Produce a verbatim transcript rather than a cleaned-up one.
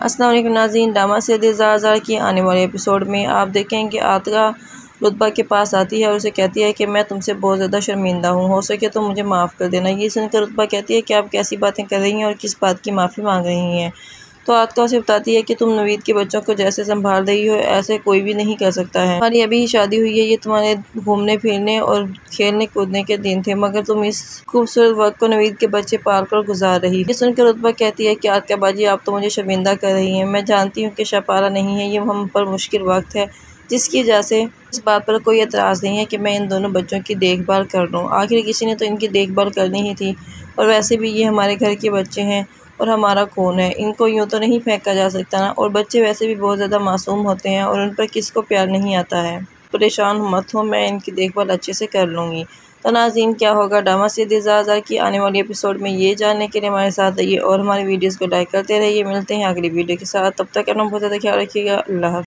अस्सलाम वालेकुम नाज़रीन, ड्रामा सीरीज़ ज़ार ज़ार की आने वाले एपिसोड में आप देखें कि आतिका रुतबा के पास आती है और उसे कहती है कि मैं तुमसे बहुत ज़्यादा शर्मिंदा हूँ, हो सके तो मुझे माफ़ कर देना। ये सुनकर रुतबा कहती है कि आप कैसी बातें कर रही हैं और किस बात की माफ़ी मांग रही हैं। तो आतिका उसे बताती है कि तुम नवीद के बच्चों को जैसे संभाल रही हो ऐसे कोई भी नहीं कर सकता है। हमारी अभी ही शादी हुई है, ये तुम्हारे घूमने फिरने और खेलने कूदने के दिन थे, मगर तुम इस खूबसूरत वक्त को नवीद के बच्चे पाल कर गुजार रही। ये सुनकर रुतबा कहती है कि आतिका बाजी आप तो मुझे शर्मिंदा कर रही हैं। मैं जानती हूँ कि शपारा नहीं है, ये हम पर मुश्किल वक्त है जिसकी वजह से इस बात पर कोई एतराज़ नहीं है कि मैं इन दोनों बच्चों की देखभाल कर लूँ। आखिर किसी ने तो इनकी देखभाल करनी ही थी, और वैसे भी ये हमारे घर के बच्चे हैं और हमारा खून है, इनको यूँ तो नहीं फेंका जा सकता ना। और बच्चे वैसे भी बहुत ज़्यादा मासूम होते हैं और उन पर किसको प्यार नहीं आता है। परेशान मत हो, मैं इनकी देखभाल अच्छे से कर लूँगी। तो नाज़रीन, क्या होगा ड्रामा सीरीज़ ज़ार ज़ार की आने वाली एपिसोड में, ये जानने के लिए हमारे साथ रहिए और हमारी वीडियोज़ को लाइक करते रहिए। मिलते हैं अगली वीडियो के साथ, तब तक अपना बहुत ज़्यादा ख्याल रखिएगा। अल्लाह हाफ़िज़।